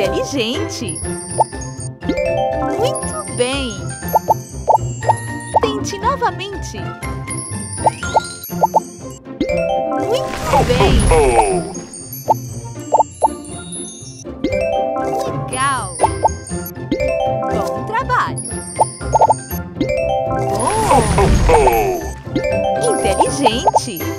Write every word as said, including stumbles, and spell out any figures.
Inteligente. Muito bem. Tente novamente. Muito bem. Legal. Bom trabalho. Bom. Inteligente.